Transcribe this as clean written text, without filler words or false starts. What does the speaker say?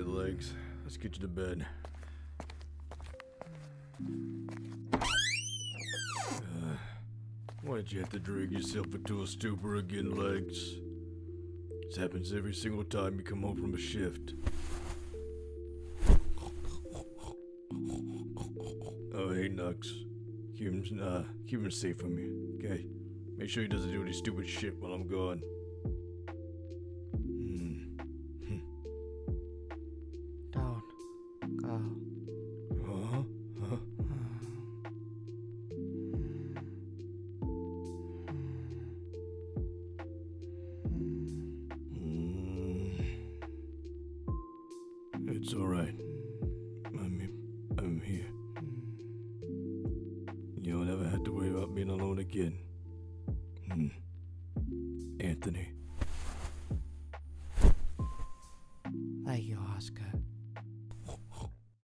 right, Legs. Let's get you to bed. Why did you have to drag yourself into a stupor again, Legs? This happens every single time you come home from a shift. Oh, hey, Nux. Keep him safe from me, okay? Make sure he doesn't do any stupid shit while I'm gone. Don't go. Huh? It's alright. I'm here. You don't ever have to worry about being alone again.